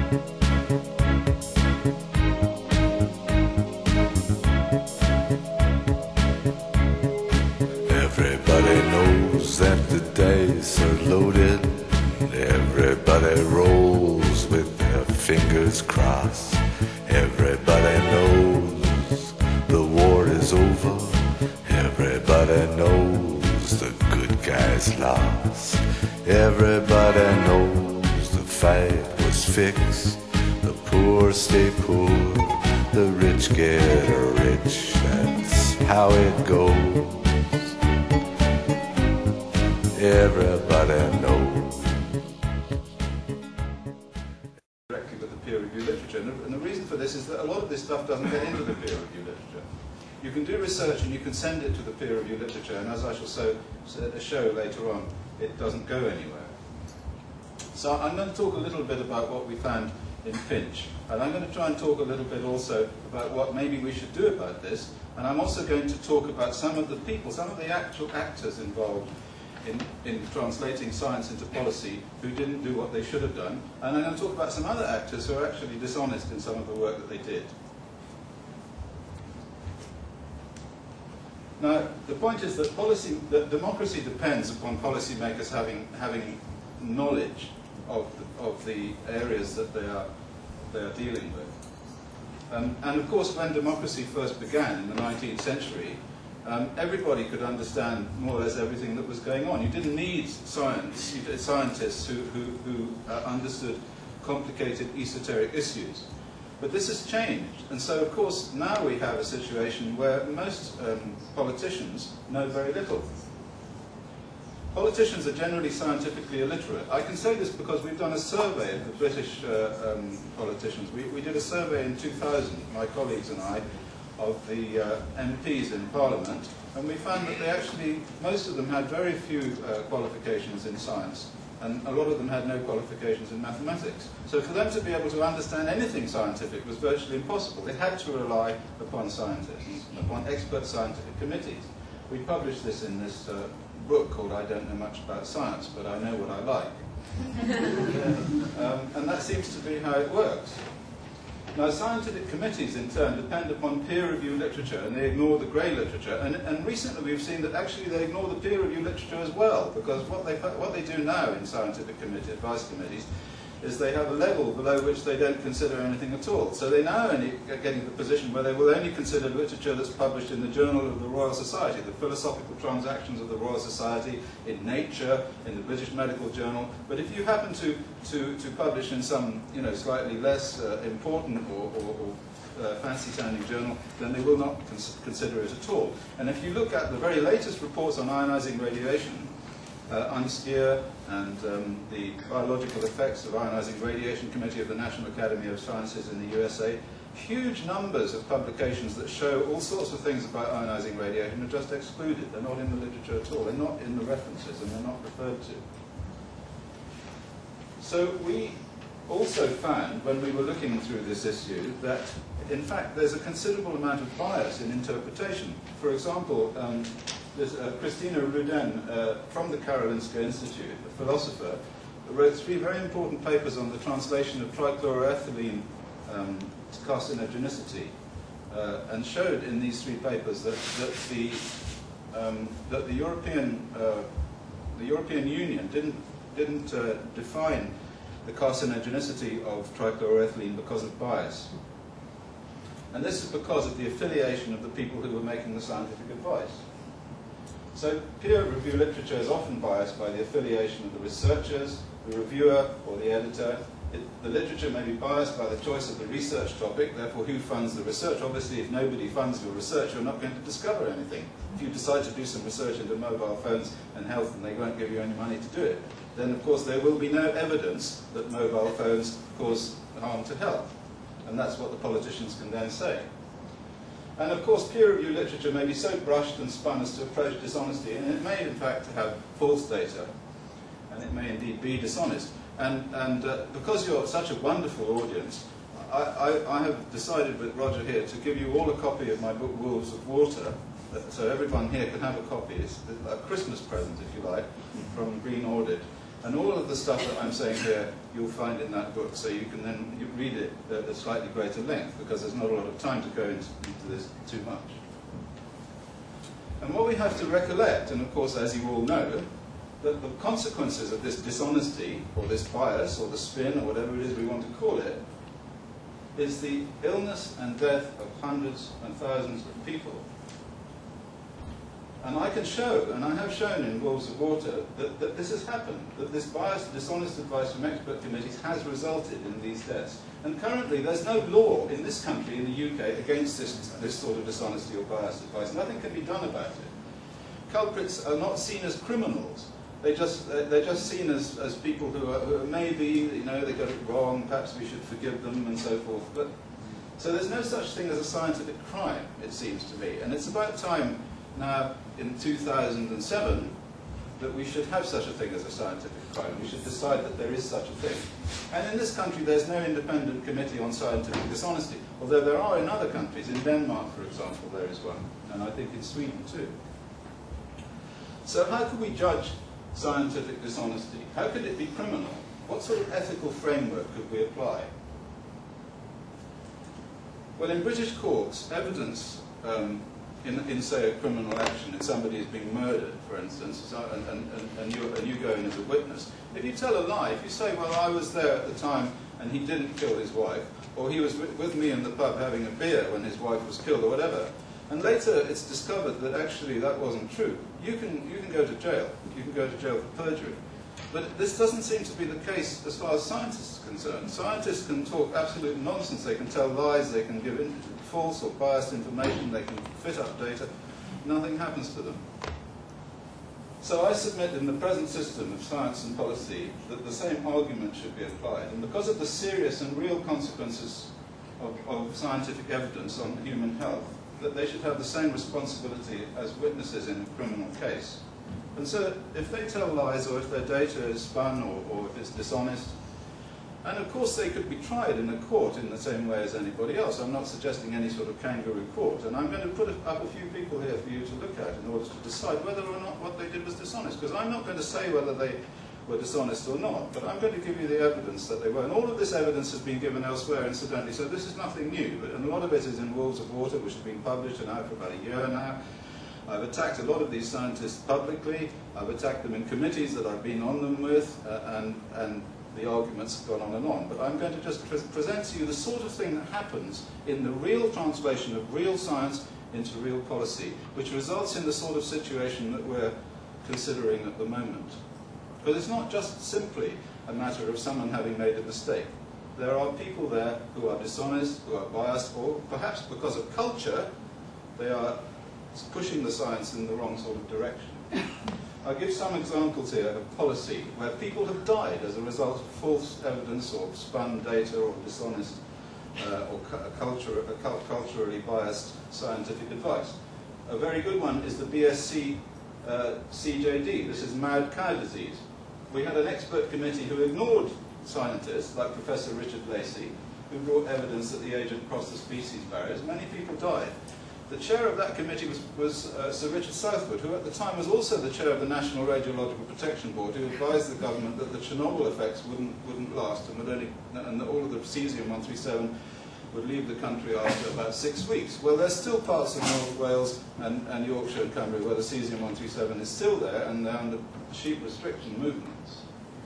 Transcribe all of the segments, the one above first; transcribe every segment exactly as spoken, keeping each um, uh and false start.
Everybody knows that the dice are loaded. Everybody rolls with their fingers crossed. Everybody knows the war is over. Everybody knows the good guys lost. Everybody knows the fight was fixed. The poor stay poor, the rich get rich. That's how it goes. Everybody knows. Directly with the peer review literature, and the, and the reason for this is that a lot of this stuff doesn't get into the peer review literature. You can do research and you can send it to the peer review literature, and as I shall show, show later on, it doesn't go anywhere. So I'm going to talk a little bit about what we found in Finch, and I'm going to try and talk a little bit also about what maybe we should do about this, and I'm also going to talk about some of the people, some of the actual actors involved In, in translating science into policy who didn't do what they should have done, and I'm going to talk about some other actors who are actually dishonest in some of the work that they did. Now, the point is that policy, that democracy depends upon policymakers having having knowledge of the, of the areas that they are they are dealing with. Um, and of course, when democracy first began in the nineteenth century, Um, everybody could understand more or less everything that was going on. You didn't need science, you did scientists who, who, who uh, understood complicated esoteric issues. But this has changed, and so of course now we have a situation where most um, politicians know very little. Politicians are generally scientifically illiterate. I can say this because we've done a survey of the British uh, um, politicians. We, we did a survey in two thousand, my colleagues and I, of the uh, M Ps in Parliament, and we found that they actually, most of them had very few uh, qualifications in science, and a lot of them had no qualifications in mathematics. So for them to be able to understand anything scientific was virtually impossible. They had to rely upon scientists, upon expert scientific committees. We published this in this uh, book called I Don't Know Much About Science, but I Know What I Like. um, and that seems to be how it works. Now, scientific committees, in turn, depend upon peer review literature, and they ignore the grey literature. And, and recently we've seen that actually they ignore the peer review literature as well, because what they, what they do now in scientific committee, advice committees is they have a level below which they don't consider anything at all. So they now only are getting to the position where they will only consider literature that's published in the Journal of the Royal Society, the Philosophical Transactions of the Royal Society, in Nature, in the British Medical Journal. But if you happen to, to, to publish in some you know, slightly less uh, important or, or, or uh, fancy-sounding journal, then they will not cons consider it at all. And if you look at the very latest reports on ionizing radiation, Uh, UNSCEAR and um, the Biological Effects of Ionizing Radiation Committee of the National Academy of Sciences in the U S A, huge numbers of publications that show all sorts of things about ionizing radiation are just excluded. They're not in the literature at all. They're not in the references, and they're not referred to. So we also found, when we were looking through this issue, that in fact there's a considerable amount of bias in interpretation. For example, um, There's, uh, Christina Rudin uh, from the Karolinska Institute, a philosopher, wrote three very important papers on the translation of trichloroethylene um, carcinogenicity, uh, and showed in these three papers that, that the um, that the European uh, the European Union didn't didn't uh, define the carcinogenicity of trichloroethylene because of bias, and this is because of the affiliation of the people who were making the scientific advice. So peer review literature is often biased by the affiliation of the researchers, the reviewer, or the editor. It, the literature may be biased by the choice of the research topic, therefore who funds the research. Obviously, if nobody funds your research, you're not going to discover anything. If you decide to do some research into mobile phones and health and they won't give you any money to do it, then of course there will be no evidence that mobile phones cause harm to health. And that's what the politicians can then say. And of course, peer review literature may be so brushed and spun as to approach dishonesty, and it may in fact have false data, and it may indeed be dishonest. And, and uh, because you're such a wonderful audience, I, I, I have decided with Roger here to give you all a copy of my book, Wolves of Water, so everyone here can have a copy. It's a Christmas present, if you like, from Green Audit. And all of the stuff that I'm saying here you'll find in that book, so you can then you read it at a slightly greater length, because there's not a lot of time to go into, into this too much. And what we have to recollect, and of course, as you all know, that the consequences of this dishonesty, or this bias, or the spin, or whatever it is we want to call it, is the illness and death of hundreds and thousands of people. And I can show, and I have shown in Wolves of Water, that, that this has happened, that this biased, dishonest advice from expert committees has resulted in these deaths. And currently, there's no law in this country, in the U K, against this, this sort of dishonesty or biased advice. Nothing can be done about it. Culprits are not seen as criminals. They just, they're just seen as, as people who are, who are maybe, you know, they got it wrong, perhaps we should forgive them, and so forth. But, so there's no such thing as a scientific crime, it seems to me. And it's about time now, in two thousand seven, that we should have such a thing as a scientific crime. We should decide that there is such a thing. And in this country, there's no independent committee on scientific dishonesty, although there are in other countries. In Denmark, for example, there is one, and I think in Sweden too. So how could we judge scientific dishonesty? How could it be criminal? What sort of ethical framework could we apply? Well, in British courts, evidence um, in, in, say, a criminal action, if somebody is being murdered, for instance, so, and, and, and, you, and you go in as a witness, if you tell a lie, if you say, well, I was there at the time and he didn't kill his wife, or he was with, with me in the pub having a beer when his wife was killed, or whatever, and later it's discovered that actually that wasn't true, you can, you can go to jail. You can go to jail for perjury. But this doesn't seem to be the case as far as scientists are concerned. Scientists can talk absolute nonsense. They can tell lies. They can give in false or biased information. They can fit up data. Nothing happens to them. So I submit in the present system of science and policy that the same argument should be applied. And because of the serious and real consequences of, of scientific evidence on human health, that they should have the same responsibility as witnesses in a criminal case. And so if they tell lies, or if their data is spun, or, or if it's dishonest, and of course they could be tried in a court in the same way as anybody else. I'm not suggesting any sort of kangaroo court. And I'm going to put up a few people here for you to look at in order to decide whether or not what they did was dishonest. Because I'm not going to say whether they were dishonest or not, but I'm going to give you the evidence that they were. And all of this evidence has been given elsewhere, incidentally, so this is nothing new. But, and a lot of it is in Wolves of Water, which has been published and out for about a year now. I've attacked a lot of these scientists publicly. I've attacked them in committees that I've been on them with, uh, and, and the arguments have gone on and on. But I'm going to just pre present to you the sort of thing that happens in the real translation of real science into real policy, which results in the sort of situation that we're considering at the moment. But it's not just simply a matter of someone having made a mistake. There are people there who are dishonest, who are biased, or perhaps because of culture, they are pushing the science in the wrong sort of direction. I'll give some examples here of policy where people have died as a result of false evidence or spun data or dishonest uh, or cu culture, uh, culturally biased scientific advice. A very good one is the B S C uh, C J D. This is mad cow disease. We had an expert committee who ignored scientists like Professor Richard Lacey, who brought evidence that the agent crossed the species barriers. Many people died. The chair of that committee was, was uh, Sir Richard Southwood, who at the time was also the chair of the National Radiological Protection Board, who advised the government that the Chernobyl effects wouldn't, wouldn't last, and, would only, and that all of the cesium one thirty-seven would leave the country after about six weeks. Well, there's still parts of North Wales and, and Yorkshire and Cumbria where the cesium one thirty-seven is still there, and they're under sheep restriction movements.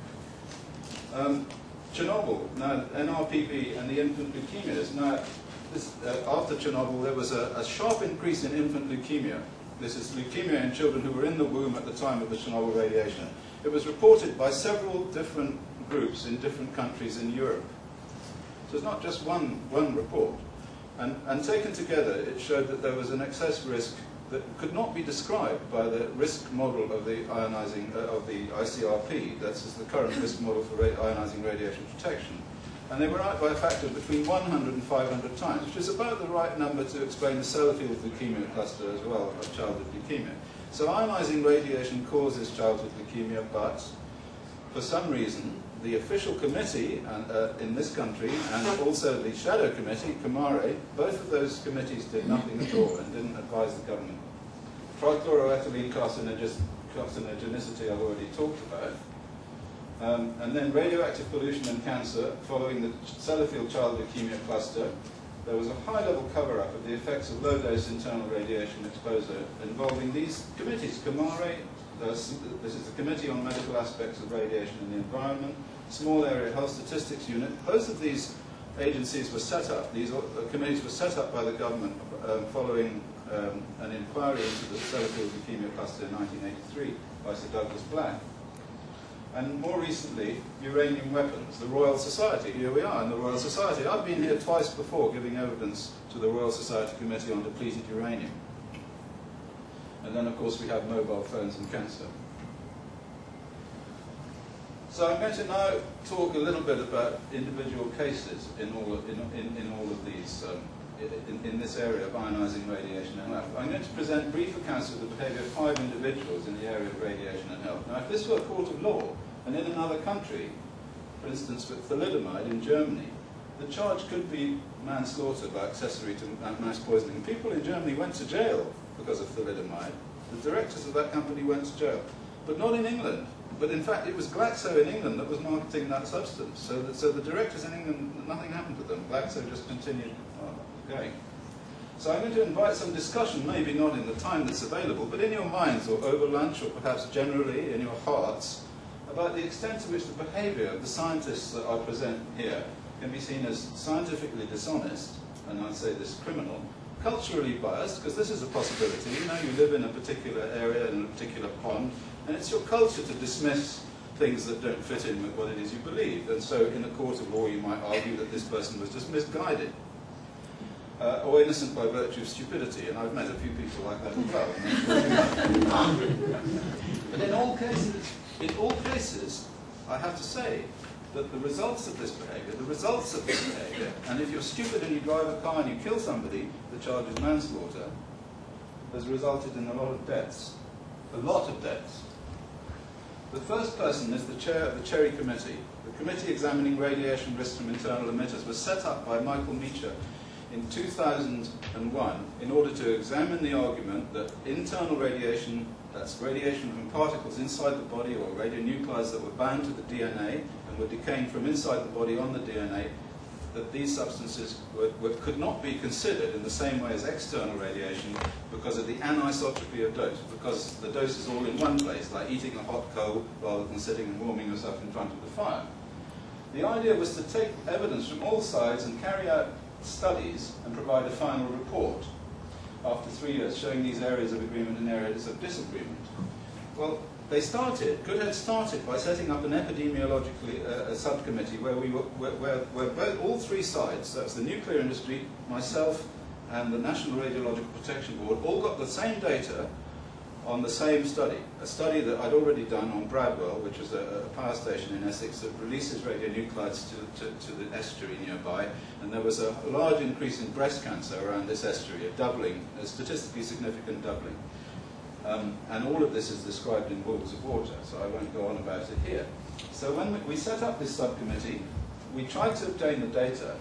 Um, Chernobyl, now N R P V and the infant leukemias. Now, This, uh, after Chernobyl, there was a, a sharp increase in infant leukemia. This is leukemia in children who were in the womb at the time of the Chernobyl radiation. It was reported by several different groups in different countries in Europe. So it's not just one, one report. And, and taken together, it showed that there was an excess risk that could not be described by the risk model of the ionizing, uh, of the I C R P. That's the current risk model for ra ionizing radiation protection. And they were out by a factor of between one hundred and five hundred times, which is about the right number to explain the Sellafield leukemia cluster as well of childhood leukemia. So ionizing radiation causes childhood leukemia, but for some reason, the official committee and, uh, in this country, and also the shadow committee, Camare, both of those committees did nothing at all and didn't advise the government. Trichloroethylene carcinogenicity I've already talked about. Um, and then radioactive pollution and cancer, following the Sellafield child leukemia cluster. There was a high-level cover-up of the effects of low-dose internal radiation exposure involving these committees. COMARE, this is the Committee on Medical Aspects of Radiation in the Environment, Small Area Health Statistics Unit. Both of these agencies were set up, these uh, committees were set up by the government uh, following um, an inquiry into the Sellafield leukemia cluster in nineteen eighty-three by Sir Douglas Black. And more recently, uranium weapons, the Royal Society. Here we are in the Royal Society. I've been here twice before giving evidence to the Royal Society Committee on depleted uranium. And then, of course, we have mobile phones and cancer. So I'm going to now talk a little bit about individual cases in all of, in, in, in all of these, um, in, in this area of ionizing radiation and health. I'm going to present brief accounts of the behavior of five individuals in the area of radiation and health. Now, if this were a court of law, and in another country, for instance with thalidomide in Germany, the charge could be manslaughter by accessory to mass poisoning. People in Germany went to jail because of thalidomide. The directors of that company went to jail, but not in England. But in fact, it was Glaxo in England that was marketing that substance. So, that, so the directors in England, nothing happened to them. Glaxo just continued uh, going. So I'm going to invite some discussion, maybe not in the time that's available, but in your minds, or over lunch, or perhaps generally in your hearts, about the extent to which the behavior of the scientists that I present here can be seen as scientifically dishonest, and I'd say this criminal, culturally biased, because this is a possibility. You know, you live in a particular area, in a particular pond, and it's your culture to dismiss things that don't fit in with what it is you believe. And so in a court of law you might argue that this person was just misguided, uh, or innocent by virtue of stupidity, and I've met a few people like that as well. But in all cases, in all cases, I have to say that the results of this behavior, the results of this behavior, and if you're stupid and you drive a car and you kill somebody, the charge is manslaughter, has resulted in a lot of deaths. A lot of deaths. The first person is the chair of the Cherry Committee. The committee examining radiation risks from internal emitters was set up by Michael Meacher in two thousand one in order to examine the argument that internal radiation, that's radiation from particles inside the body or radionuclides that were bound to the D N A and were decaying from inside the body on the D N A, that these substances were, were, could not be considered in the same way as external radiation because of the anisotropy of dose, because the dose is all in one place, like eating a hot coal rather than sitting and warming yourself in front of the fire. The idea was to take evidence from all sides and carry out studies and provide a final report after three years showing these areas of agreement and areas of disagreement. Well, they started, Goodhead started by setting up an epidemiologically uh, a subcommittee where we were, where, where, where both, all three sides, that's the nuclear industry, myself, and the National Radiological Protection Board, all got the same data on the same study, a study that I'd already done on Bradwell, which is a, a power station in Essex that releases radionuclides to, to, to the estuary nearby, and there was a large increase in breast cancer around this estuary, a doubling, a statistically significant doubling. Um, and all of this is described in Walls of Water, so I won't go on about it here. So when we, we set up this subcommittee, we tried to obtain the data,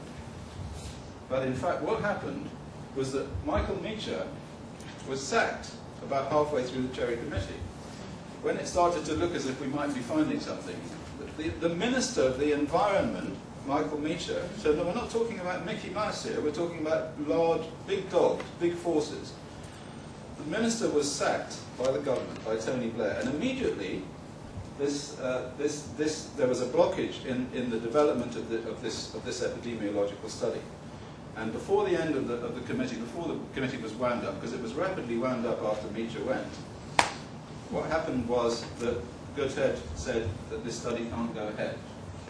but in fact what happened was that Michael Meacher was sacked about halfway through the Cherry Committee. When it started to look as if we might be finding something, the, the Minister of the Environment, Michael Meacher, said, no, we're not talking about Mickey Mouse here, we're talking about large, big dogs, big forces. The Minister was sacked by the government, by Tony Blair, and immediately this, uh, this, this, there was a blockage in, in the development of, the, of, this, of this epidemiological study. And before the end of the, of the committee, before the committee was wound up, because it was rapidly wound up after Meacher went, what happened was that Goodhead said that this study can't go ahead.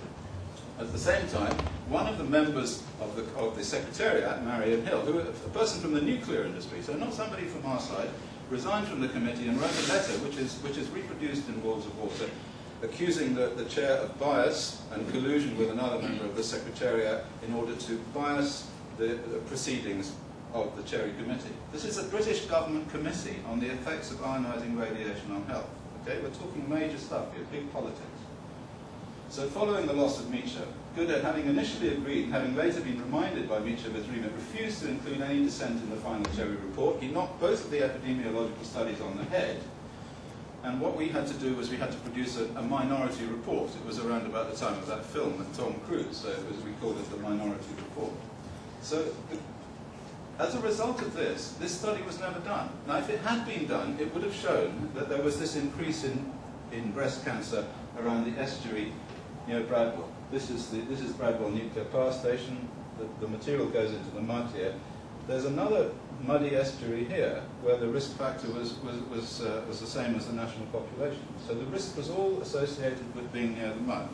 At the same time, one of the members of the, of the Secretariat, Marion Hill, who, a person from the nuclear industry, so not somebody from our side, resigned from the committee and wrote a letter, which is, which is reproduced in Walls of Water, accusing the, the chair of bias and collusion with another member of the Secretariat in order to bias the, the proceedings of the Cherry Committee. This is a British government committee on the effects of ionising radiation on health. Okay, we're talking major stuff here, big politics. So following the loss of Meacher, Goodhead, having initially agreed, and having later been reminded by Meacher of his remit, refused to include any dissent in the final Cherry report. He knocked both of the epidemiological studies on the head, And what we had to do was we had to produce a, a minority report. It was around about the time of that film with Tom Cruise, so it was, we called it the minority report. So the, as a result of this, this study was never done. Now, if it had been done, it would have shown that there was this increase in, in breast cancer around the estuary near Bradwell. This is, the, this is Bradwell Nuclear Power Station. The, the material goes into the mud here. There's another muddy estuary here where the risk factor was, was, was, uh, was the same as the national population. So the risk was all associated with being near the mud.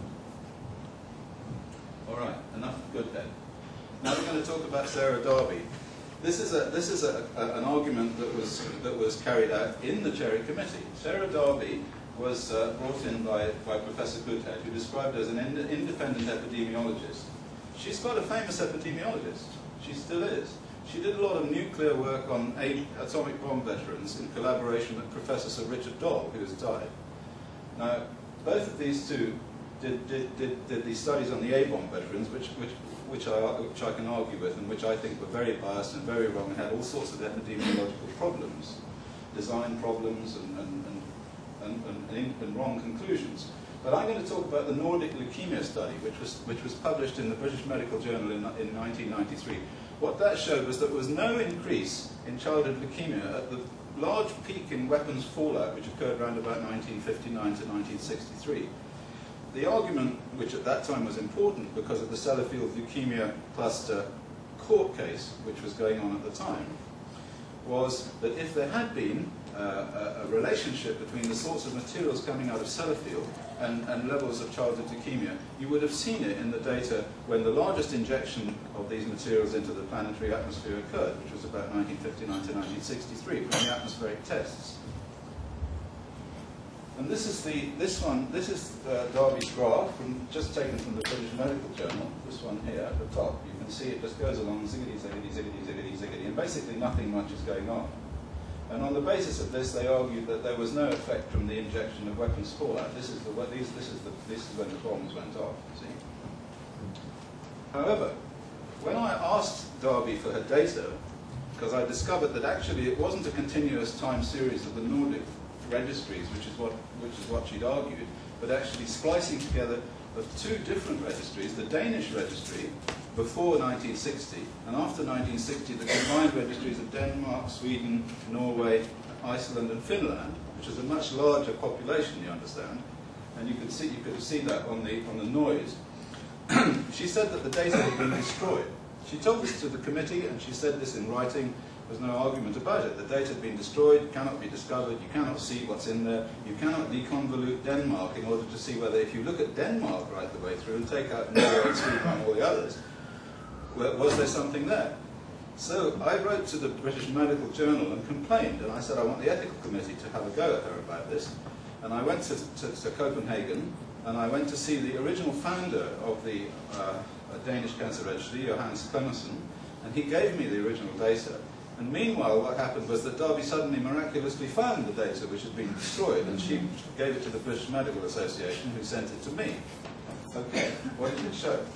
All right, enough good then. Now we're going to talk about Sarah Darby. This is, a, this is a, a, an argument that was, that was carried out in the Cherry Committee. Sarah Darby was uh, brought in by, by Professor Goodhead, who described her as an ind independent epidemiologist. She's quite a famous epidemiologist. She still is. She did a lot of nuclear work on atomic bomb veterans in collaboration with Professor Sir Richard Doll, who has died. Now, both of these two did, did, did, did these studies on the A-bomb veterans, which, which, which, I, which I can argue with, and which I think were very biased and very wrong, and had all sorts of epidemiological problems, design problems, and, and, and, and, and, and wrong conclusions. But I'm going to talk about the Nordic leukemia study, which was, which was published in the British Medical Journal in, in nineteen ninety-three. What that showed was that there was no increase in childhood leukemia at the large peak in weapons fallout, which occurred around about nineteen fifty-nine to nineteen sixty-three. The argument, which at that time was important because of the Sellafield leukemia cluster court case, which was going on at the time, was that if there had been uh, a, a relationship between the sorts of materials coming out of Sellafield and, and levels of childhood leukemia, you would have seen it in the data when the largest injection of these materials into the planetary atmosphere occurred, which was about nineteen fifty-nine to nineteen sixty-three, from the atmospheric tests. And this is the this one. This is uh, Darby's graph, from, just taken from the British Medical Journal. This one here at the top, you can see it just goes along ziggity, ziggity, ziggity, ziggity, ziggity, and basically nothing much is going on. And on the basis of this, they argued that there was no effect from the injection of weapons fallout. This is the these, this is the this is when the bombs went off. See. However, when I asked Darby for her data, because I discovered that actually it wasn't a continuous time series of the Nordic registries, which is what which is what she'd argued, but actually splicing together of two different registries, the Danish registry before nineteen sixty, and after nineteen sixty, the combined registries of Denmark, Sweden, Norway, Iceland, and Finland, which is a much larger population, you understand, and you could see you could see that on the on the noise. She said that the data had been destroyed. She told this to the committee, and she said this in writing. There's no argument about it. The data had been destroyed, cannot be discovered, you cannot see what's in there, you cannot deconvolute Denmark in order to see whether, if you look at Denmark right the way through and take out Norway, Sweden, and all the others, was there something there? So I wrote to the British Medical Journal and complained, and I said I want the ethical committee to have a go at her about this. And I went to, to, to Copenhagen, and I went to see the original founder of the uh, Danish Cancer Registry, Johannes Clemmensen, and he gave me the original data. And meanwhile, what happened was that Darby suddenly miraculously found the data which had been destroyed, and she gave it to the British Medical Association, who sent it to me. Okay, what did it show?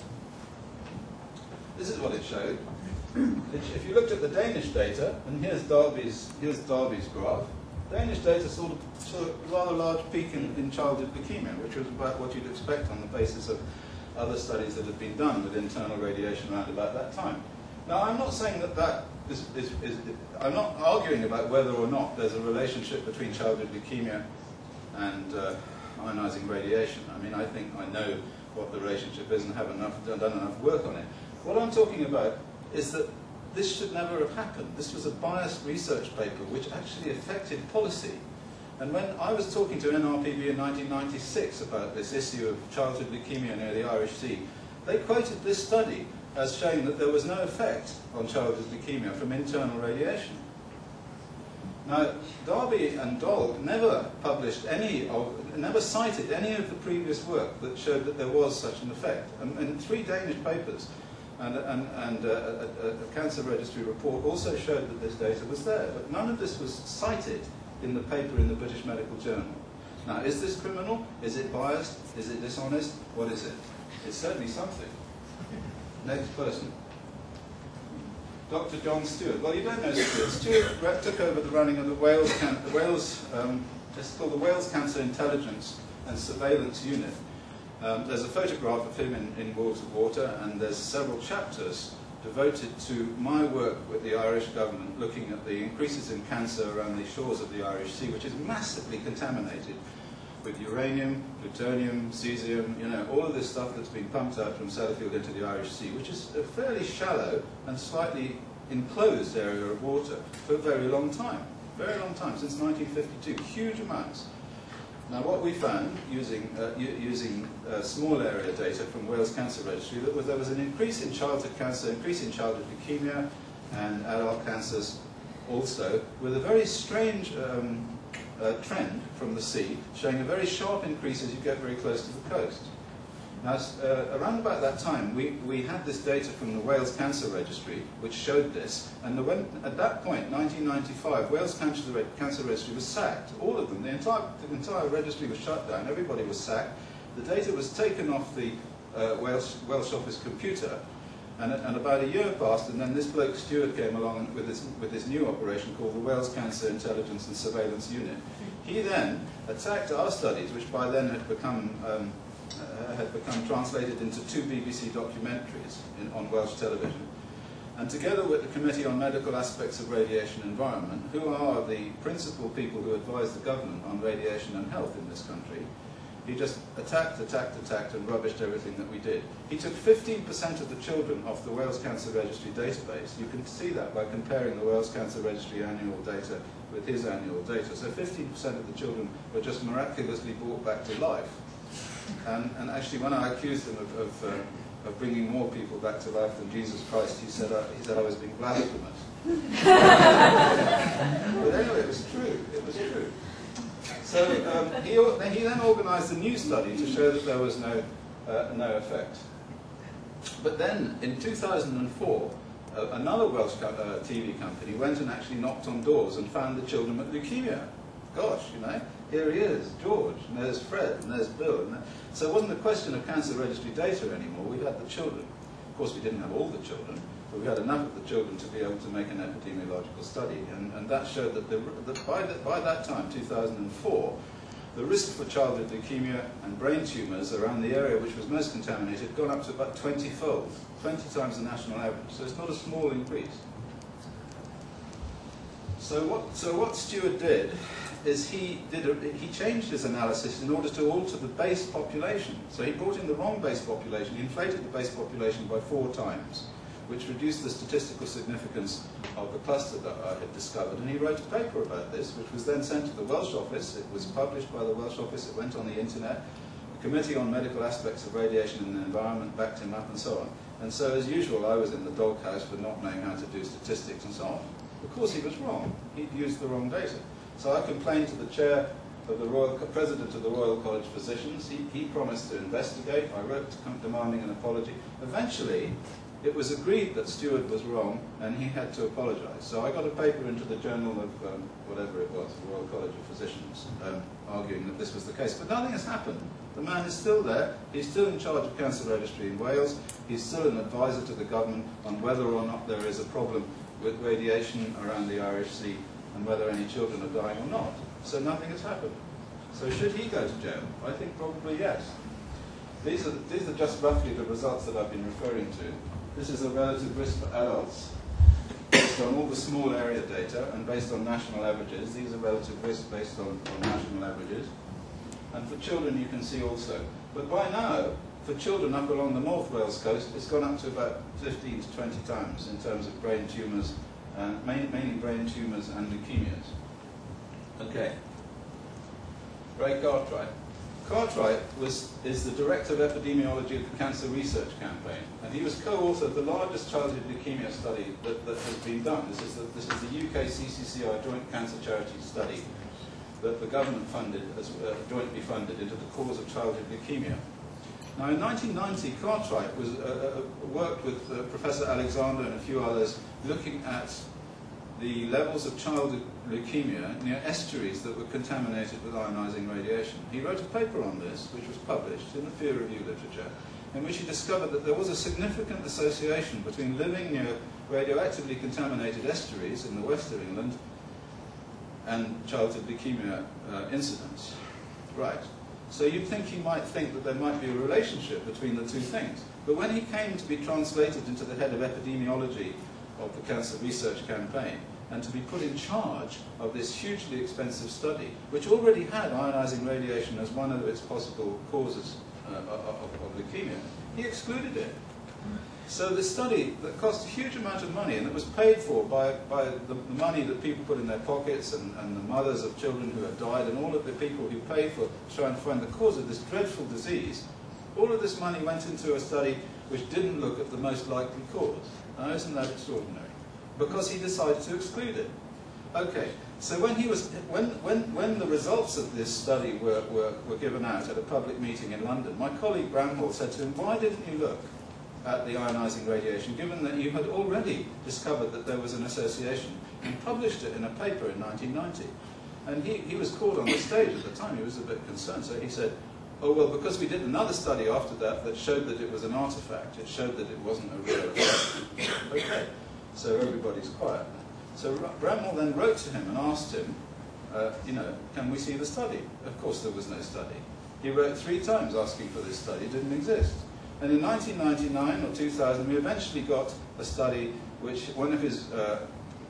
This is what it showed. It, if you looked at the Danish data, and here's Darby's, here's Darby's graph, Danish data saw a rather large peak in, in childhood leukemia, which was about what you'd expect on the basis of other studies that had been done with internal radiation around about that time. Now, I'm not saying that that is, is, is, I'm not arguing about whether or not there's a relationship between childhood leukemia and uh, ionizing radiation. I mean, I think I know what the relationship is and have enough, done enough work on it. What I'm talking about is that this should never have happened. This was a biased research paper which actually affected policy. And when I was talking to N R P B in nineteen ninety-six about this issue of childhood leukemia near the Irish Sea, they quoted this study as showing that there was no effect on childhood leukemia from internal radiation. Now, Darby and Doll never published any of, never cited any of the previous work that showed that there was such an effect. And, and three Danish papers and, and, and uh, a, a cancer registry report also showed that this data was there. But none of this was cited in the paper in the British Medical Journal. Now, is this criminal? Is it biased? Is it dishonest? What is it? It's certainly something. Next person. Doctor John Stewart. Well, you don't know Stewart. Stewart took over the running of the Wales, camp, the Wales um, It's called the Wales Cancer Intelligence and Surveillance Unit. Um, there's a photograph of him in, in Walls of Water, and there's several chapters devoted to my work with the Irish government, looking at the increases in cancer around the shores of the Irish Sea, which is massively contaminated with uranium, plutonium, cesium, you know, all of this stuff that's been pumped out from Sellafield into the Irish Sea, which is a fairly shallow and slightly enclosed area of water for a very long time. Very long time, since nineteen fifty-two, huge amounts. Now what we found, using, uh, using uh, small area data from Wales Cancer Registry, that was, there was an increase in childhood cancer, increase in childhood leukemia, and adult cancers also, with a very strange um, uh, trend from the sea, showing a very sharp increase as you get very close to the coast. Now, uh, around about that time, we, we had this data from the Wales Cancer Registry, which showed this, and the, when, at that point, nineteen ninety-five, Wales Cancer, Cancer Registry was sacked. All of them, the entire, the entire registry was shut down, everybody was sacked. The data was taken off the uh, Welsh, Welsh Office computer, and, and about a year passed, and then this bloke Stewart came along with this, with this new operation called the Wales Cancer Intelligence and Surveillance Unit. He then attacked our studies, which by then had become um, Uh, had become translated into two B B C documentaries in, on Welsh television. And together with the Committee on Medical Aspects of Radiation and Environment, who are the principal people who advise the government on radiation and health in this country, he just attacked, attacked, attacked and rubbished everything that we did. He took fifteen percent of the children off the Wales Cancer Registry database. You can see that by comparing the Wales Cancer Registry annual data with his annual data. So fifteen percent of the children were just miraculously brought back to life. And, and actually, when I accused him of, of, uh, of bringing more people back to life than Jesus Christ, he said, uh, he said I was being blasphemous. But anyway, it was true. It was true. So um, he, he then organised a new study to show that there was no, uh, no effect. But then, in two thousand four, uh, another Welsh co uh, T V company went and actually knocked on doors and found the children with leukemia. Gosh, you know. Here he is, George, and there's Fred, and there's Bill. And so it wasn't a question of cancer registry data anymore, we had the children. Of course, we didn't have all the children, but we had enough of the children to be able to make an epidemiological study. And, and that showed that, the, that by, the, by that time, two thousand four, the risk for childhood leukemia and brain tumours around the area which was most contaminated had gone up to about twenty-fold, twenty times the national average. So it's not a small increase. So what, so what Stewart did is he, did a, he changed his analysis in order to alter the base population. So he brought in the wrong base population, he inflated the base population by four times, which reduced the statistical significance of the cluster that I had discovered. And he wrote a paper about this, which was then sent to the Welsh Office. It was published by the Welsh Office, it went on the internet. The Committee on Medical Aspects of Radiation and the Environment backed him up and so on. And so, as usual, I was in the doghouse for not knowing how to do statistics and so on. Of course, he was wrong. He'd used the wrong data. So I complained to the chair of the Royal, president of the Royal College of Physicians. He, he promised to investigate. I wrote demanding an apology. Eventually, it was agreed that Stewart was wrong, and he had to apologise. So I got a paper into the Journal of um, whatever it was, the Royal College of Physicians, um, arguing that this was the case. But nothing has happened. The man is still there. He's still in charge of Cancer Registry in Wales. He's still an advisor to the government on whether or not there is a problem with radiation around the Irish Sea and whether any children are dying or not. So nothing has happened. So should he go to jail? I think probably yes. These are, these are just roughly the results that I've been referring to. This is a relative risk for adults based on all the small area data and based on national averages. These are relative risks based on, on national averages. And for children you can see also. But by now, for children up along the North Wales coast, it's gone up to about fifteen to twenty times in terms of brain tumours, uh, mainly, mainly brain tumours and leukemias. Okay. Ray Cartwright. Cartwright was, is the Director of Epidemiology of the Cancer Research Campaign, and he was co-author of the largest childhood leukemia study that, that has been done. This is, the, this is the U K C C C I Joint Cancer Charity Study that the government funded, as, uh, jointly funded, into the cause of childhood leukemia. Now, in nineteen ninety, Cartwright was, uh, uh, worked with uh, Professor Alexander and a few others looking at the levels of childhood leukemia near estuaries that were contaminated with ionizing radiation. He wrote a paper on this, which was published in the peer-reviewed literature, in which he discovered that there was a significant association between living near radioactively contaminated estuaries in the west of England and childhood leukemia uh, incidence. Right. So you'd think he might think that there might be a relationship between the two things. But when he came to be translated into the head of epidemiology of the Cancer Research Campaign, and to be put in charge of this hugely expensive study, which already had ionizing radiation as one of its possible causes uh, of, of leukemia, he excluded it. So this study that cost a huge amount of money, and it was paid for by, by the, the money that people put in their pockets, and, and the mothers of children who had died, and all of the people who paid for trying to find the cause of this dreadful disease, all of this money went into a study which didn't look at the most likely cause. Now, isn't that extraordinary? Because he decided to exclude it. Okay, so when he was, when, when, when the results of this study were, were, were given out at a public meeting in London, my colleague Bramhall said to him, why didn't you look at the ionizing radiation, given that you had already discovered that there was an association, and published it in a paper in nineteen ninety? And he, he was called on the stage at the time. He was a bit concerned, so he said, oh, well, because we did another study after that that showed that it was an artifact, it showed that it wasn't a real effect. Okay, so everybody's quiet. So Bramhall then wrote to him and asked him, uh, you know, can we see the study? Of course there was no study. He wrote three times asking for this study, it didn't exist. And in nineteen ninety-nine or two thousand, we eventually got a study which one of his uh,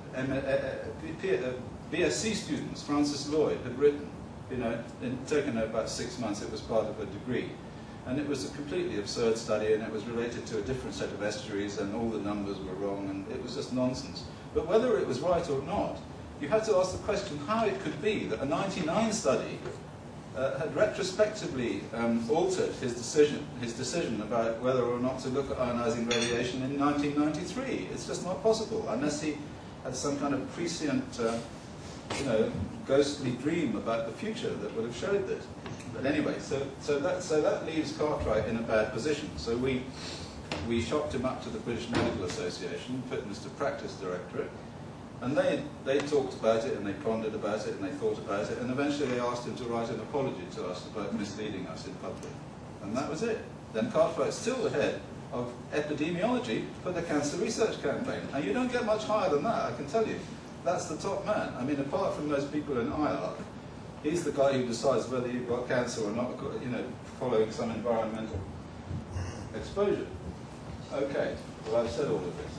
B S c students, Francis Lloyd, had written. You know, it taken about six months, it was part of a degree. And it was a completely absurd study, and it was related to a different set of estuaries, and all the numbers were wrong, and it was just nonsense. But whether it was right or not, you had to ask the question how it could be that a ninety-nine study uh, had retrospectively um, altered his decision, his decision about whether or not to look at ionizing radiation in nineteen ninety-three. It's just not possible, unless he had some kind of prescient, uh, you know, ghostly dream about the future that would have showed this. But anyway, so, so, that, so that leaves Cartwright in a bad position. So we, we shopped him up to the British Medical Association, Fitness to Practice Directorate, and they, they talked about it, and they pondered about it, and they thought about it, and eventually they asked him to write an apology to us about misleading us in public. And that was it. Then Cartwright's still the head of epidemiology for the Cancer Research Campaign. And you don't get much higher than that, I can tell you. That's the top man. I mean, apart from those people in I A R C, he's the guy who decides whether you've got cancer or not, you know, following some environmental exposure. Okay, well, I've said all of this.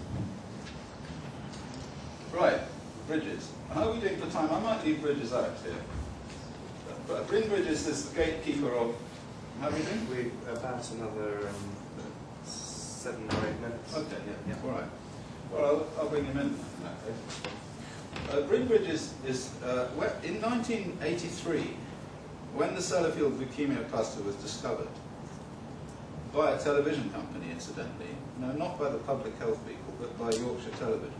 Right, Bridges. How are we doing for time? I might leave Bridges out here. But Bryn Bridges is the gatekeeper of... How are we doing? We about another um, seven or eight minutes. Okay, yeah, yeah. All right. Well, I'll, I'll bring him in in that case. Uh, Bryn Bridges is, uh, in nineteen eighty-three, when the Sellafield leukemia cluster was discovered, by a television company, incidentally, no, not by the public health people, but by Yorkshire Television,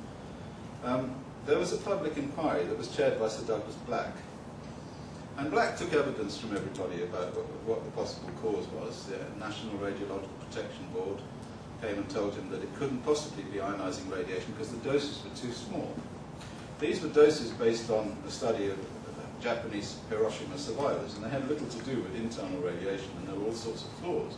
um, there was a public inquiry that was chaired by Sir Douglas Black. And Black took evidence from everybody about what, what the possible cause was. The National Radiological Protection Board came and told him that it couldn't possibly be ionizing radiation because the doses were too small. These were doses based on a study of Japanese Hiroshima survivors, and they had little to do with internal radiation, and there were all sorts of flaws.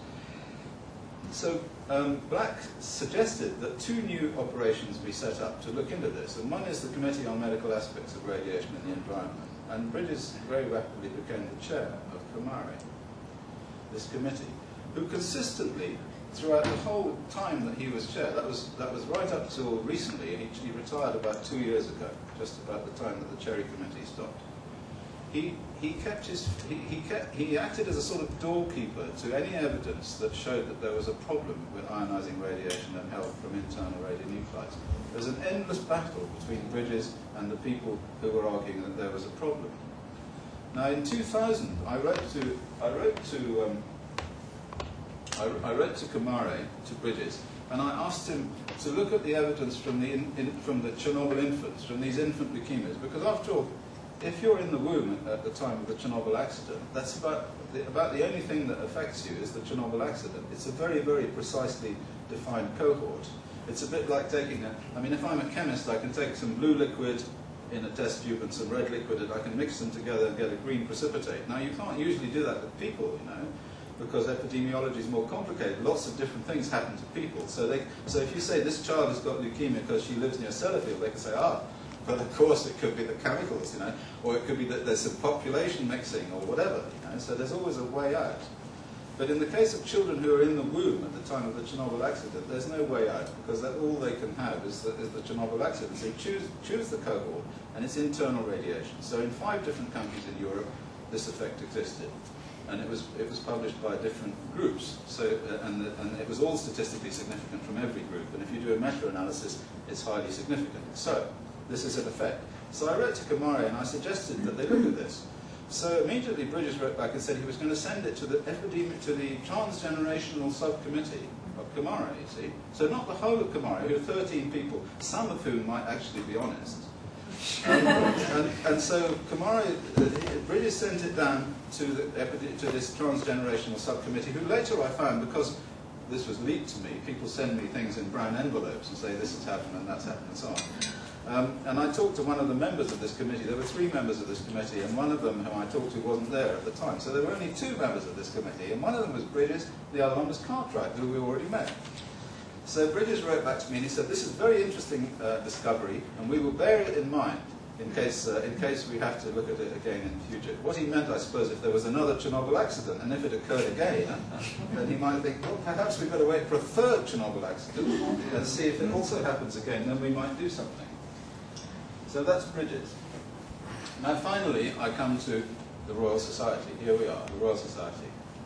So um, Black suggested that two new operations be set up to look into this, and one is the Committee on Medical Aspects of Radiation in the Environment, and Bridges very rapidly became the chair of Comare, this committee, who consistently, throughout the whole time that he was chair, that was, that was right up till recently, he, he retired about two years ago, just about the time that the Cherry Committee stopped. He, he, kept his, he, he, kept, he acted as a sort of doorkeeper to any evidence that showed that there was a problem with ionizing radiation and health from internal radionuclides. There was an endless battle between Bridges and the people who were arguing that there was a problem. Now in two thousand, I wrote to, I wrote to um, I, I wrote to Comare, to Bridges, and I asked him to look at the evidence from the, in, in, from the Chernobyl infants, from these infant leukemias, because after all, if you're in the womb at the time of the Chernobyl accident, that's about the, about the only thing that affects you is the Chernobyl accident. It's a very, very precisely defined cohort. It's a bit like taking a, I mean, if I'm a chemist, I can take some blue liquid in a test tube and some red liquid, and I can mix them together and get a green precipitate. Now, you can't usually do that with people, you know, because epidemiology is more complicated. Lots of different things happen to people. So, they, so if you say this child has got leukemia because she lives near Sellafield, they can say, ah, But of course it could be the chemicals, you know, or it could be that there's some population mixing or whatever, you know, so there's always a way out. But in the case of children who are in the womb at the time of the Chernobyl accident, there's no way out, because that all they can have is the, is the Chernobyl accident. So you choose, choose the cohort, and it's internal radiation. So in five different countries in Europe, this effect existed. And it was, it was published by different groups, so, uh, and, the, and it was all statistically significant from every group. And if you do a meta-analysis, it's highly significant. So this is an effect. So I wrote to Kamari and I suggested that they look at this. So immediately Bridges wrote back and said he was going to send it to the epidemic, to the transgenerational subcommittee of Kamari, you see. So not the whole of Kamari, who are thirteen people, some of whom might actually be honest. Um, and, and so Kamari, uh, Bridges sent it down to, the, to this transgenerational subcommittee, who later I found, because this was leaked to me, people send me things in brown envelopes and say this has happened and that's happened and so on. Um, and I talked to one of the members of this committee. There were three members of this committee, and one of them whom I talked to wasn't there at the time. So there were only two members of this committee, and one of them was Bridges, the other one was Cartwright, who we already met. So Bridges wrote back to me and he said, this is a very interesting uh, discovery, and we will bear it in mind in case, uh, in case we have to look at it again in the future. What he meant, I suppose, if there was another Chernobyl accident, and if it occurred again, then he might think, well, perhaps we've got to wait for a third Chernobyl accident and see if it also happens again, then we might do something. So that's Bridges. Now finally, I come to the Royal Society. Here we are, the Royal Society.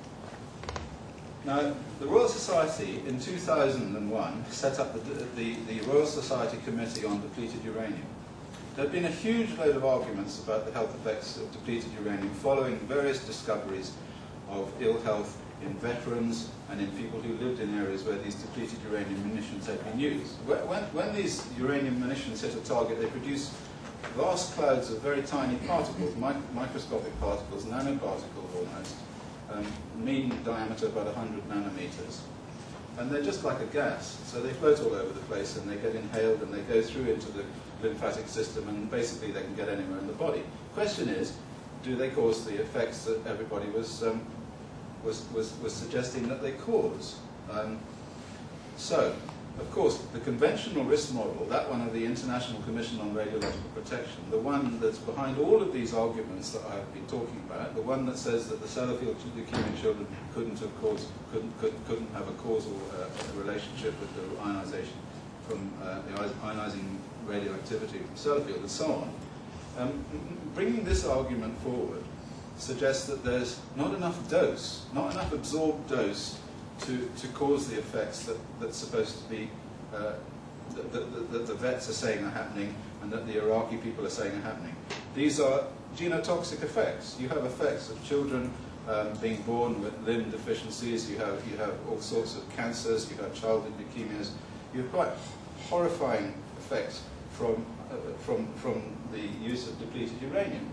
Now, the Royal Society in two thousand one set up the, the, the Royal Society Committee on Depleted Uranium. There have been a huge load of arguments about the health effects of depleted uranium following various discoveries of ill health in veterans and in people who lived in areas where these depleted uranium munitions had been used. When, when these uranium munitions hit a target, they produce vast clouds of very tiny particles, mic microscopic particles, nanoparticles almost, um, mean diameter about one hundred nanometers. And they're just like a gas, so they float all over the place and they get inhaled and they go through into the lymphatic system and basically they can get anywhere in the body. Question is, do they cause the effects that everybody was um, Was, was, was suggesting that they cause. Um, so, of course, the conventional risk model, that one of the International Commission on Radiological Protection, the one that's behind all of these arguments that I've been talking about, the one that says that the Sellafield leukemia children couldn't have caused, couldn't, could, couldn't have a causal uh, relationship with the ionization from uh, the ionizing radioactivity from Sellafield and so on. Um, bringing this argument forward suggests that there's not enough dose, not enough absorbed dose to, to cause the effects that, that's supposed to be, uh, that, that, that the vets are saying are happening and that the Iraqi people are saying are happening. These are genotoxic effects. You have effects of children um, being born with limb deficiencies, you have, you have all sorts of cancers, you have childhood leukemias, you have quite horrifying effects from, uh, from, from the use of depleted uranium.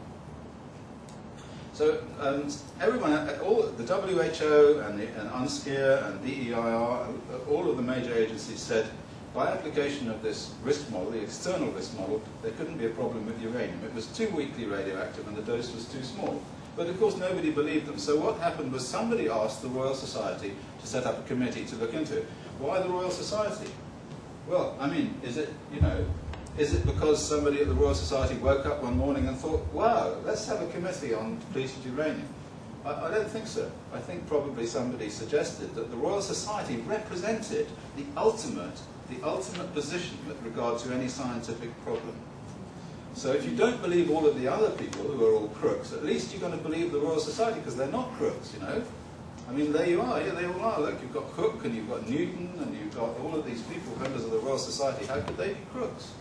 So um, everyone, all the W H O and, the, and UNSCEAR and D E I R, all of the major agencies said, by application of this risk model, the external risk model, there couldn't be a problem with uranium. It was too weakly radioactive and the dose was too small. But of course nobody believed them. So what happened was somebody asked the Royal Society to set up a committee to look into it. Why the Royal Society? Well, I mean, is it, you know, is it because somebody at the Royal Society woke up one morning and thought, wow, let's have a committee on depleted uranium? I, I don't think so. I think probably somebody suggested that the Royal Society represented the ultimate, the ultimate position with regard to any scientific problem. So if you don't believe all of the other people who are all crooks, at least you're going to believe the Royal Society because they're not crooks, you know. I mean, there you are, yeah, they all are. Look, you've got Cook and you've got Newton and you've got all of these people, members of the Royal Society. How could they be crooks?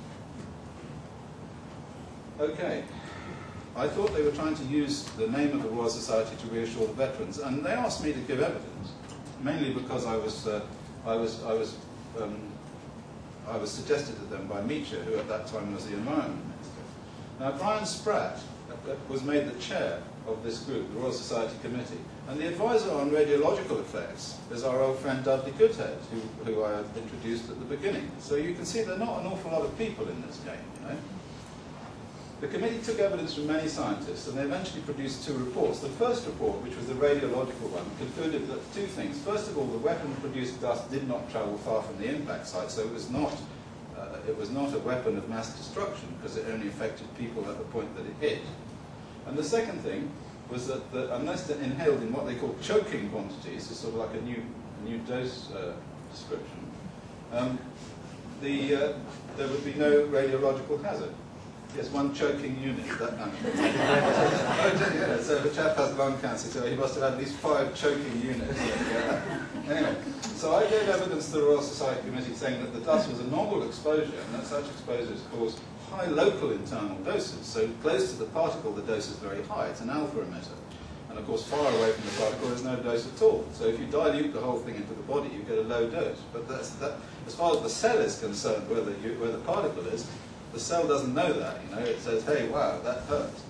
Okay, I thought they were trying to use the name of the Royal Society to reassure the veterans, and they asked me to give evidence, mainly because I was, uh, I was, I was, um, I was suggested to them by Meacher, who at that time was the Environment Minister. Now, Brian Spratt was made the chair of this group, the Royal Society Committee, and the advisor on radiological effects is our old friend Dudley Goodhead, who, who I had introduced at the beginning. So you can see there are not an awful lot of people in this game, you know. The committee took evidence from many scientists and they eventually produced two reports. The first report, which was the radiological one, concluded that two things. First of all, the weapon-produced dust did not travel far from the impact site, so it was not uh, it was not a weapon of mass destruction because it only affected people at the point that it hit. And the second thing was that, that unless they're inhaled in what they call choking quantities, it's sort of like a new, a new dose uh, description, um, the, uh, there would be no radiological hazard. Yes, one choking unit, that kind of thing. Oh, yeah, so the chap has lung cancer, so he must have had at least five choking units. Yeah. Anyway, so I gave evidence to the Royal Society Committee saying that the dust was a novel exposure, and that such exposures cause high local internal doses. So close to the particle, the dose is very high. It's an alpha emitter. And of course, far away from the particle, there's no dose at all. So if you dilute the whole thing into the body, you get a low dose. But that's, that, as far as the cell is concerned, where the, where the particle is, the cell doesn't know that, you know. It says, hey, wow, that hurts.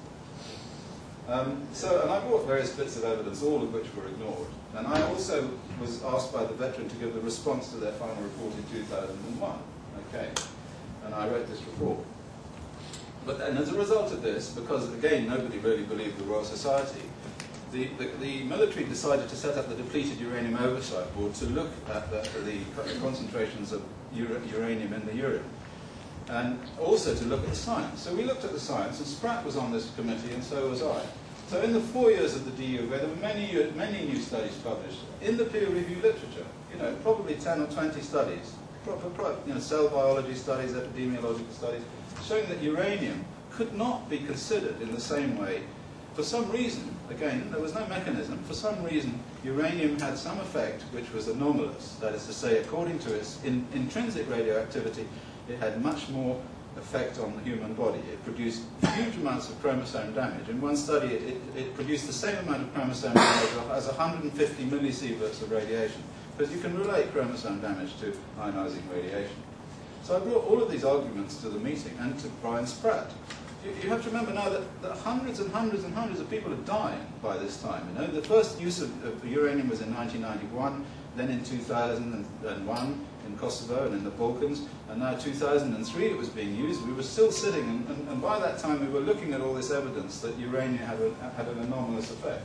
Um, so, and I brought various bits of evidence, all of which were ignored. And I also was asked by the veteran to give the response to their final report in two thousand one. Okay. And I wrote this report. But and as a result of this, because again, nobody really believed the Royal Society, the, the, the military decided to set up the Depleted Uranium Oversight Board to look at the, the concentrations of ura uranium in the urine, and also to look at the science. So we looked at the science, and Spratt was on this committee, and so was I. So in the four years of the D U, there were many, many new studies published in the peer-reviewed literature. You know, probably ten or twenty studies, proper, proper, you know, cell biology studies, epidemiological studies, showing that uranium could not be considered in the same way. For some reason, again, there was no mechanism. For some reason, uranium had some effect which was anomalous. That is to say, according to its in, intrinsic radioactivity, it had much more effect on the human body. It produced huge amounts of chromosome damage. In one study, it, it, it produced the same amount of chromosome damage as one hundred fifty millisieverts of radiation, because you can relate chromosome damage to ionizing radiation. So I brought all of these arguments to the meeting and to Brian Spratt. You, you have to remember now that, that hundreds and hundreds and hundreds of people are dying by this time. You know, the first use of, of uranium was in nineteen ninety-one, then in two thousand one. In Kosovo and in the Balkans, and now two thousand three it was being used. We were still sitting, and, and, and by that time we were looking at all this evidence that uranium had, a, had an anomalous effect.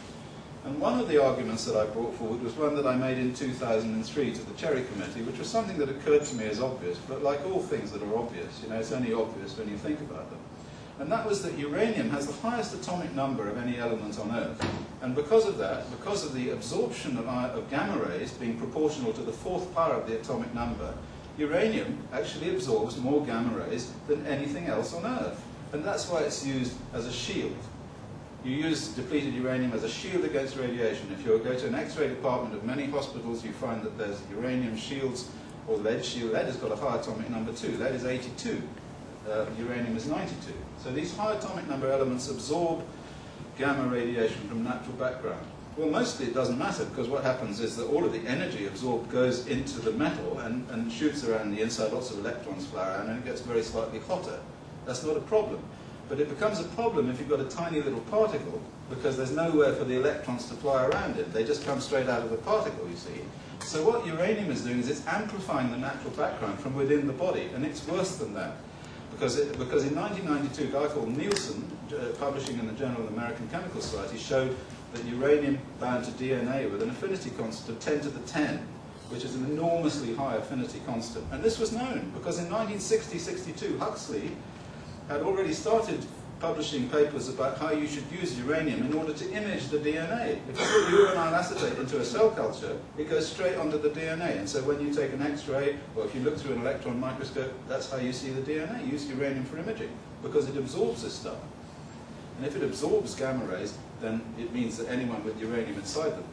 And one of the arguments that I brought forward was one that I made in two thousand three to the Cherry Committee, which was something that occurred to me as obvious, but like all things that are obvious, you know, it's only obvious when you think about them. And that was that uranium has the highest atomic number of any element on Earth. And because of that, because of the absorption of, of gamma rays being proportional to the fourth power of the atomic number, uranium actually absorbs more gamma rays than anything else on Earth. And that's why it's used as a shield. You use depleted uranium as a shield against radiation. If you go to an X-ray department of many hospitals, you find that there's uranium shields or lead shield. Lead has got a high atomic number too. Lead is eighty-two. Uh, uranium is ninety-two. So these high atomic number elements absorb gamma radiation from natural background. Well, mostly it doesn't matter, because what happens is that all of the energy absorbed goes into the metal and, and shoots around the inside, lots of electrons fly around, and it gets very slightly hotter. That's not a problem. But it becomes a problem if you've got a tiny little particle, because there's nowhere for the electrons to fly around it. They just come straight out of the particle, you see. So what uranium is doing is it's amplifying the natural background from within the body, and it's worse than that. Because, it, because in nineteen ninety-two, a guy called Nielsen, uh, publishing in the Journal of the American Chemical Society, showed that uranium bound to D N A with an affinity constant of ten to the ten, which is an enormously high affinity constant. And this was known, because in nineteen sixty sixty-two, Huxley had already started publishing papers about how you should use uranium in order to image the D N A. If you put uranyl acetate into a cell culture, it goes straight onto the D N A. And so when you take an X-ray, or if you look through an electron microscope, that's how you see the D N A. Use uranium for imaging, because it absorbs this stuff. And if it absorbs gamma rays, then it means that anyone with uranium inside them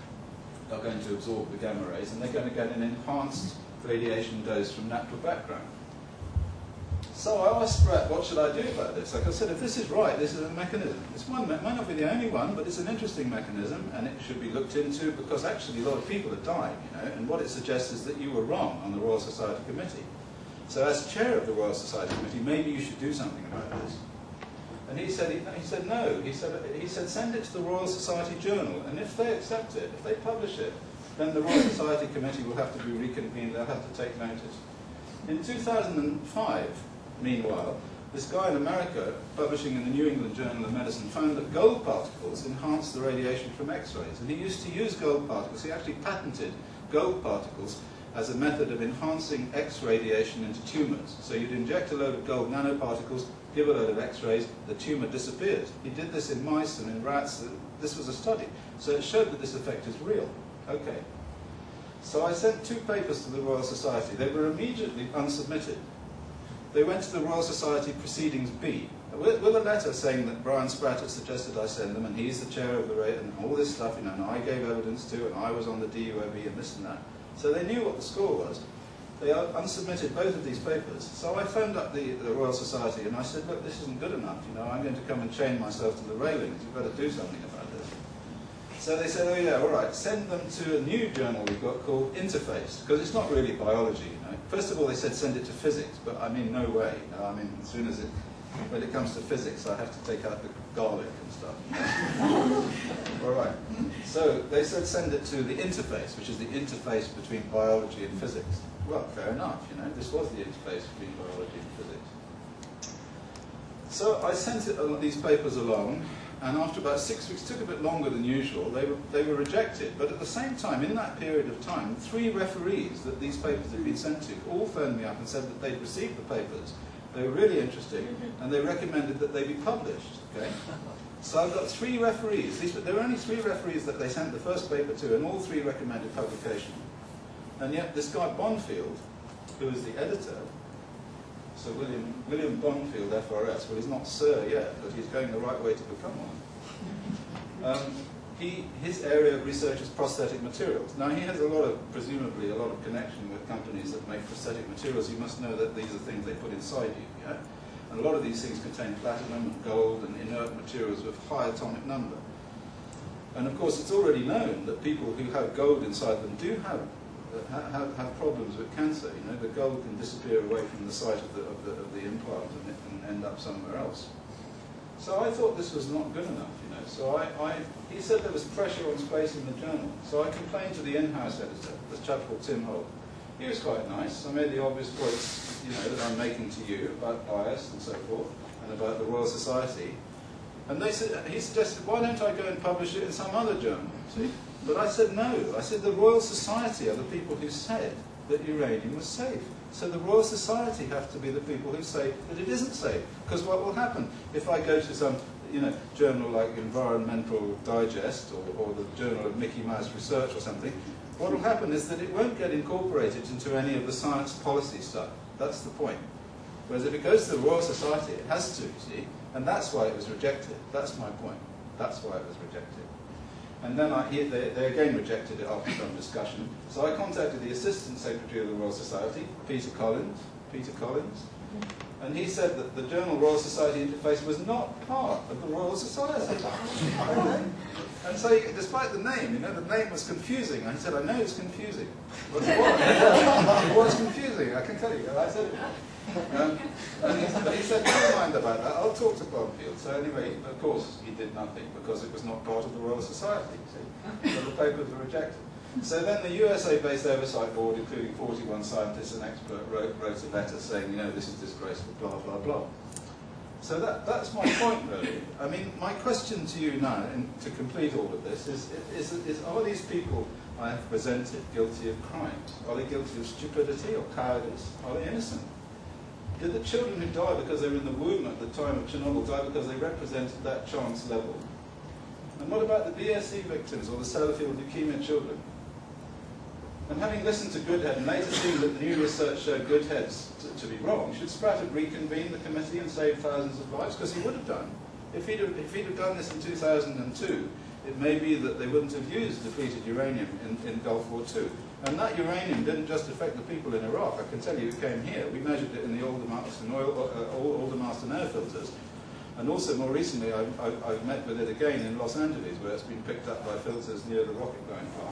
are going to absorb the gamma rays, and they're going to get an enhanced radiation dose from natural background. So I asked Spratt, what should I do about this? Like I said, if this is right, this is a mechanism. It's one, it might not be the only one, but it's an interesting mechanism, and it should be looked into, because actually a lot of people are dying, you know, and what it suggests is that you were wrong on the Royal Society Committee. So as chair of the Royal Society Committee, maybe you should do something about this. And he said, he, he said no. He said, he said, send it to the Royal Society Journal, and if they accept it, if they publish it, then the Royal Society Committee will have to be reconvened, they'll have to take notice. In two thousand five, meanwhile, this guy in America, publishing in the New England Journal of Medicine, found that gold particles enhance the radiation from X-rays. And he used to use gold particles. He actually patented gold particles as a method of enhancing X radiation into tumours. So you'd inject a load of gold nanoparticles, give a load of X-rays, the tumour disappears. He did this in mice and in rats. This was a study. So it showed that this effect is real. Okay. So I sent two papers to the Royal Society. They were immediately unsubmitted. They went to the Royal Society Proceedings B, with, with a letter saying that Brian Spratt had suggested I send them, and he's the chair of the rate, and all this stuff, you know, and I gave evidence to, and I was on the D U O B, and this and that. So they knew what the score was. They unsubmitted both of these papers. So I phoned up the, the Royal Society, and I said, look, this isn't good enough, you know, I'm going to come and chain myself to the railings. You've got to do something about this. So they said, oh yeah, all right, send them to a new journal we've got called Interface, because it's not really biology, you know. First of all, they said send it to physics, but I mean, no way. You know, I mean, as soon as it, when it comes to physics, I have to take out the garlic and stuff. All right. So they said send it to the Interface, which is the interface between biology and physics. Well, fair enough, you know, this was the interface between biology and physics. So I sent it, uh, these papers along, and after about six weeks, took a bit longer than usual, they were, they were rejected. But at the same time, in that period of time, three referees that these papers had been sent to all phoned me up and said that they'd received the papers, they were really interesting, and they recommended that they be published. Okay? So I've got three referees. These, there were only three referees that they sent the first paper to, and all three recommended publication. And yet this guy Bonfield, who is the editor, so William, William Bonfield, F R S, well, he's not Sir yet, but he's going the right way to become one. Um, he, his area of research is prosthetic materials. Now, he has a lot of, presumably, a lot of connection with companies that make prosthetic materials. You must know that these are things they put inside you, yeah? And a lot of these things contain platinum and gold and inert materials with high atomic number. And of course, it's already known that people who have gold inside them do have Have, have problems with cancer. You know, the gold can disappear away from the site of the, of the, of the implant and it can end up somewhere else. So I thought this was not good enough, you know. So I, I, he said there was pressure on space in the journal. So I complained to the in-house editor, this chap called Tim Holt. He was quite nice. I made the obvious points, you know, that I'm making to you about bias and so forth, and about the Royal Society. And they said, he suggested, why don't I go and publish it in some other journal, see? But I said no. I said the Royal Society are the people who said that uranium was safe. So the Royal Society have to be the people who say that it isn't safe. Because what will happen if I go to some, you know, journal like Environmental Digest or, or the Journal of Mickey Mouse Research or something, what will happen is that it won't get incorporated into any of the science policy stuff. That's the point. Whereas if it goes to the Royal Society, it has to, you see, and that's why it was rejected. That's my point. That's why it was rejected. And then I, he, they, they again rejected it after some discussion. So I contacted the Assistant Secretary of the Royal Society, Peter Collins, Peter Collins, and he said that the journal Royal Society Interface was not part of the Royal Society. Okay? And so, he, despite the name, you know, the name was confusing. I said, I know it's confusing. But it was. It was confusing, I can tell you. I said, um, and he, but he said, never mind about that, I'll talk to Bonfield. So anyway, of course, he did nothing because it was not part of the Royal Society, see? So the papers were rejected. So then the U S A-based oversight board, including forty-one scientists and experts, wrote, wrote a letter saying, you know, this is disgraceful, blah, blah, blah. So that, that's my point, really. I mean, my question to you now, and to complete all of this, is, is, is are these people I have presented guilty of crimes? Are they guilty of stupidity or cowardice? Are they innocent? Did the children who died because they were in the womb at the time of Chernobyl die because they represented that chance level? And what about the B S E victims or the Sellafield leukemia children? And having listened to Goodhead and later seen that the new research showed Goodhead's to, to be wrong, should Spratt have reconvened the committee and saved thousands of lives? Because he would have done. If he'd have, if he'd have done this in two thousand two, it may be that they wouldn't have used depleted uranium in, in Gulf War Two. And that uranium didn't just affect the people in Iraq. I can tell you it came here. We measured it in the Aldermaston, oil, uh, Aldermaston air filters. And also, more recently, I've, I've, I've met with it again in Los Angeles, where it's been picked up by filters near the rocket-going plant.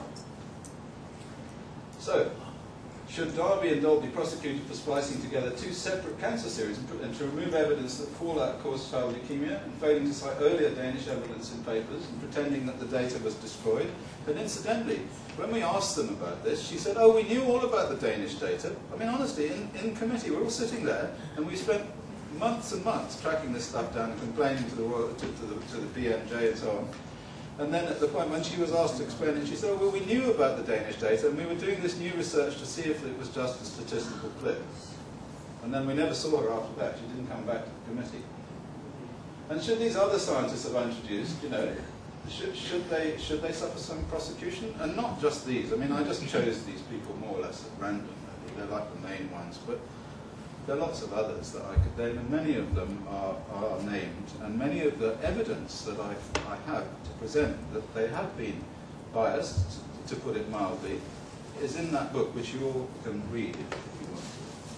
So, should Derby and Dold be prosecuted for splicing together two separate cancer series and, and to remove evidence that fallout caused child leukemia and failing to cite earlier Danish evidence in papers and pretending that the data was destroyed? And incidentally, when we asked them about this, she said, oh, we knew all about the Danish data. I mean, honestly, in, in committee, we're all sitting there, and we spent months and months tracking this stuff down and complaining to the, Royal, to, to the, to the B M J and so on. And then at the point when she was asked to explain it, she said, oh, well, we knew about the Danish data, and we were doing this new research to see if it was just a statistical clip. And then we never saw her after that. She didn't come back to the committee. And should these other scientists I've introduced, you know, should, should, they, should they suffer some prosecution? And not just these. I mean, I just chose these people more or less at random. They're like the main ones. But there are lots of others that I could name, and many of them are, are named. And many of the evidence that I, I have to present that they have been biased, to put it mildly, is in that book, which you all can read if, if you want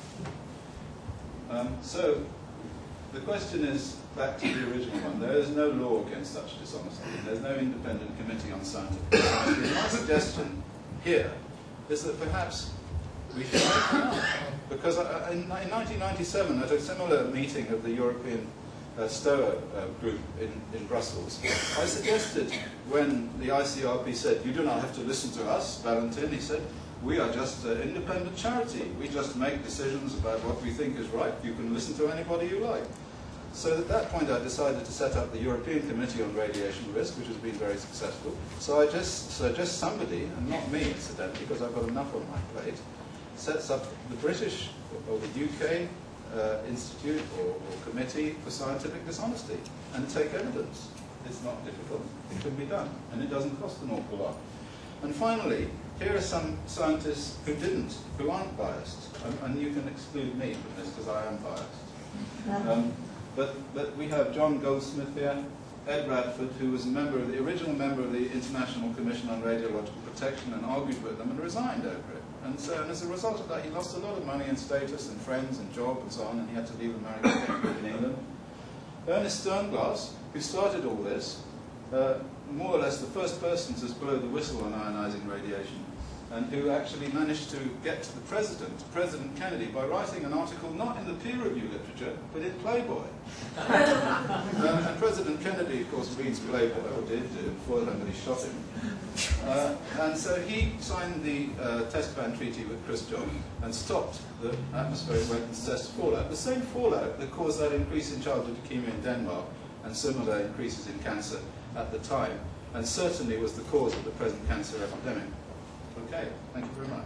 to. Um, so, the question is, back to the original one, there is no law against such dishonesty. There's no independent committee on scientific dishonesty. And my suggestion here is that perhaps we should make one up. Because I, in, in nineteen ninety-seven, at a similar meeting of the European uh, STOA uh, group in, in Brussels, I suggested, when the I C R P said, you do not have to listen to us, Valentin, he said, we are just an independent charity. We just make decisions about what we think is right. You can listen to anybody you like. So at that point, I decided to set up the European Committee on Radiation Risk, which has been very successful. So I just suggest somebody, and not me, incidentally, because I've got enough on my plate, sets up the British or the U K uh, Institute or, or Committee for Scientific Dishonesty and take evidence. It's not difficult. It can be done, and it doesn't cost an awful lot. And finally, here are some scientists who didn't, who aren't biased, and, and you can exclude me from this because I am biased. Um, but, but we have John Goldsmith here, Ed Radford, who was a member of the original member of the International Commission on Radiological Protection and argued with them and resigned over it. And so, and as a result of that, he lost a lot of money and status and friends and job and so on, and he had to leave America and live in England. Ernest Sternglass, who started all this, uh, more or less the first person to blow the whistle on ionizing radiation, and who actually managed to get to the president, President Kennedy, by writing an article not in the peer review literature, but in Playboy. um, and President Kennedy, of course, reads Playboy, or did do, before somebody shot him. Uh, and so he signed the uh, test ban treaty with Khrushchev and stopped the atmospheric weapons test fallout. The same fallout that caused that increase in childhood leukemia in Denmark and similar increases in cancer at the time, and certainly was the cause of the present cancer epidemic. Okay, thank you very much.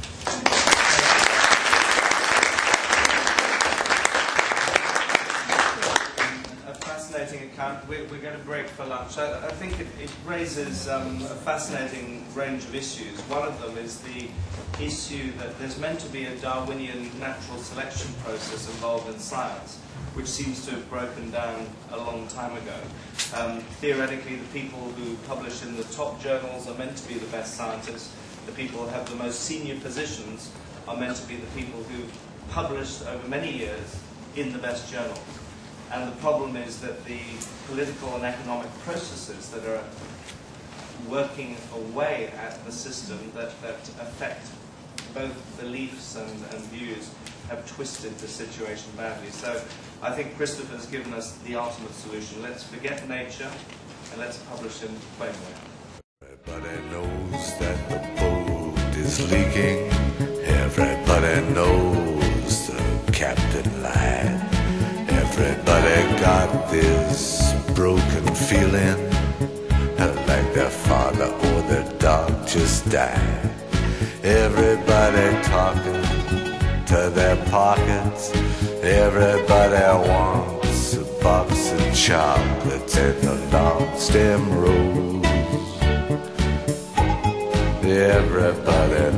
A fascinating account. We're, we're going to break for lunch. I, I think it, it raises um, a fascinating range of issues. One of them is the issue that there's meant to be a Darwinian natural selection process involved in science, which seems to have broken down a long time ago. Um, theoretically, the people who publish in the top journals are meant to be the best scientists. The people who have the most senior positions are meant to be the people who published over many years in the best journals. And the problem is that the political and economic processes that are working away at the system that, that affect both beliefs and, and views have twisted the situation badly. So I think Christopher's given us the ultimate solution. Let's forget nature and let's publish in plain way. Everybody knows that the boat is leaking. Everybody knows the captain lied. Everybody got this broken feeling, like their father or their dog just died. Everybody talking to their pockets. Everybody wants a box of chocolates and a long stem rose. Everybody